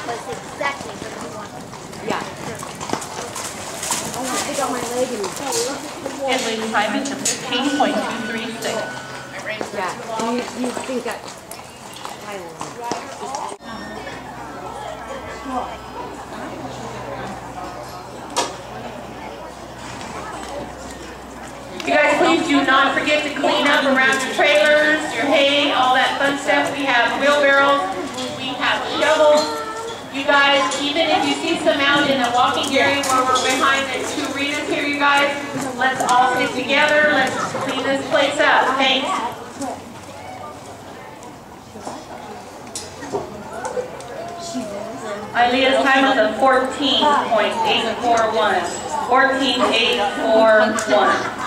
was exactly what you wanted. Yeah. I want to pick up my leg and Ladies' time is 15.236. Yeah. You think that You guys, please do not forget to clean up around your trailers, your hay, all that fun stuff. We have wheelbarrows, we have shovels. You guys, even if you see some out in the walking area where we're behind the two arenas here, you guys, let's all stick together. Let's clean this place up. Thanks. Aaliyah's time is a 14.841. 14.841.